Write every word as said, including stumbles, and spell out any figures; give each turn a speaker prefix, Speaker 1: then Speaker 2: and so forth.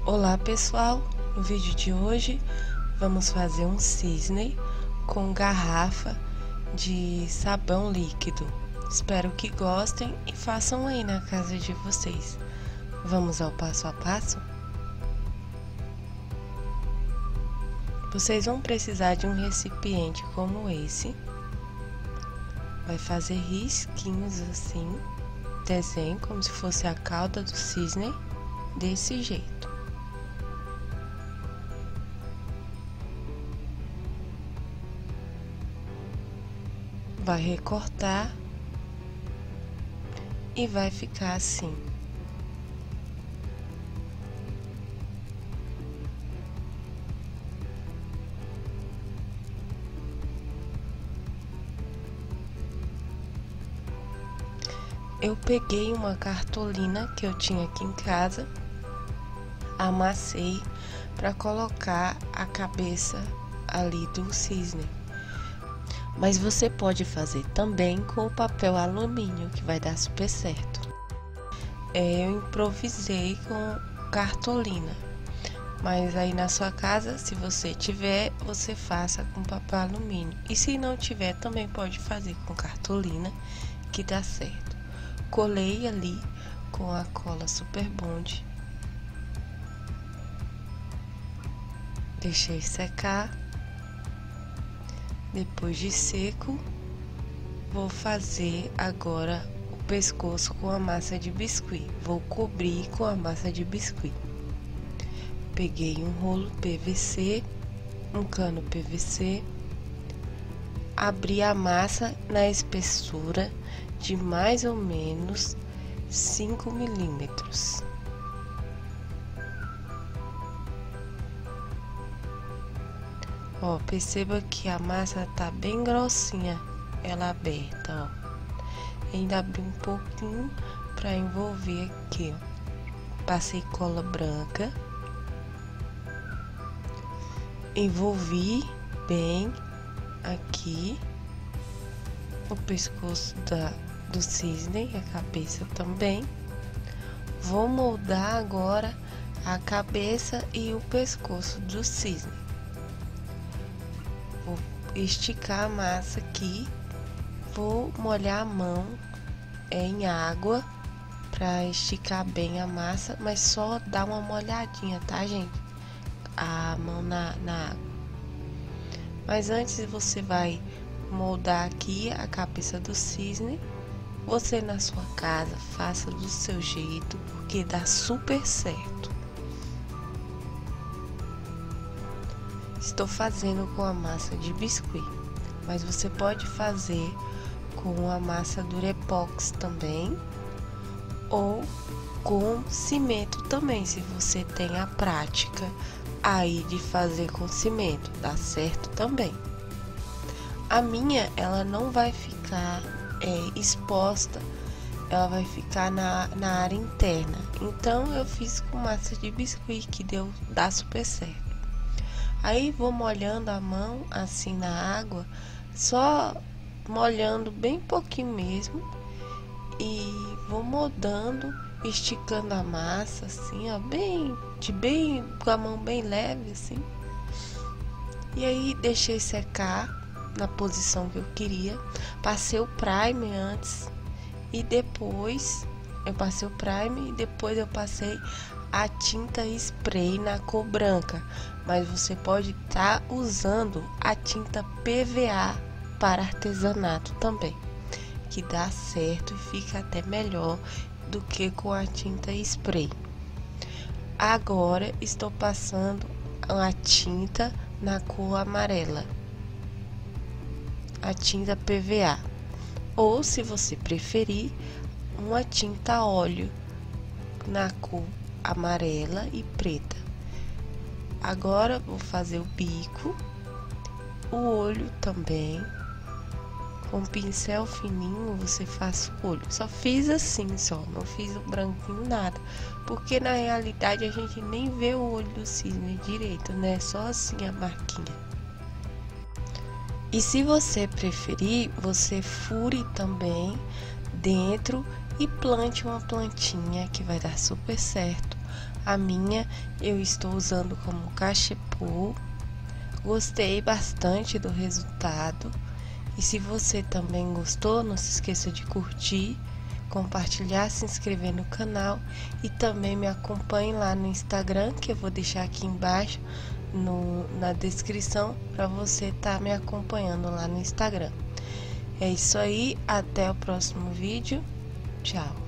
Speaker 1: Olá pessoal, no vídeo de hoje vamos fazer um cisne com garrafa de sabão líquido. Espero que gostem e façam aí na casa de vocês. Vamos ao passo a passo? Vocês vão precisar de um recipiente como esse. Vai fazer risquinhos assim, desenho como se fosse a cauda do cisne, desse jeito. Vai recortar e vai ficar assim. Eu peguei uma cartolina que eu tinha aqui em casa, amassei para colocar a cabeça ali do cisne. Mas você pode fazer também com o papel alumínio, que vai dar super certo. É, eu improvisei com cartolina, mas aí na sua casa, se você tiver, você faça com papel alumínio. E se não tiver, também pode fazer com cartolina, que dá certo. Colei ali com a cola Super Bond. Deixei secar. Depois de seco, vou fazer agora o pescoço com a massa de biscuit. Vou cobrir com a massa de biscuit. Peguei um rolo P V C, um cano P V C, abri a massa na espessura de mais ou menos cinco milímetros. Ó, perceba que a massa tá bem grossinha, ela aberta, ó. Ainda abri um pouquinho para envolver aqui, ó. Passei cola branca, envolvi bem aqui o pescoço da, do cisne, a cabeça também. Vou moldar agora a cabeça e o pescoço do cisne. Vou esticar a massa aqui, vou molhar a mão em água para esticar bem a massa, mas só dar uma molhadinha, tá, gente? A mão na, na água. Mas antes você vai moldar aqui a cabeça do cisne. Você na sua casa faça do seu jeito, porque dá super certo. Estou fazendo com a massa de biscuit, mas você pode fazer com a massa Durepox também, ou com cimento também, se você tem a prática aí de fazer com cimento, dá certo também. A minha, ela não vai ficar é, exposta, ela vai ficar na, na área interna, então eu fiz com massa de biscuit, que deu, dá super certo. Aí vou molhando a mão assim na água, só molhando bem pouquinho mesmo, e vou moldando, esticando a massa assim, ó, bem, de bem, com a mão bem leve assim. E aí deixei secar na posição que eu queria, passei o primer antes e depois eu passei o primer e depois eu passei a tinta spray na cor branca, mas você pode estar tá usando a tinta P V A para artesanato também, que dá certo e fica até melhor do que com a tinta spray. Agora estou passando a tinta na cor amarela, a tinta P V A, ou se você preferir, uma tinta óleo na cor amarela e preta. Agora vou fazer o bico, o olho também. Com um pincel fininho você faz o olho. Só fiz assim só, não fiz o branquinho nada, porque na realidade a gente nem vê o olho do cisne direito, né? Só assim a marquinha. E se você preferir, você fure também dentro e plante uma plantinha, que vai dar super certo A minha eu estou usando como cachepô. Gostei bastante do resultado. E se você também gostou, não se esqueça de curtir, compartilhar, se inscrever no canal e também me acompanhe lá no Instagram, que eu vou deixar aqui embaixo no, na descrição para você estar tá me acompanhando lá no Instagram. É isso aí, até o próximo vídeo. Tchau!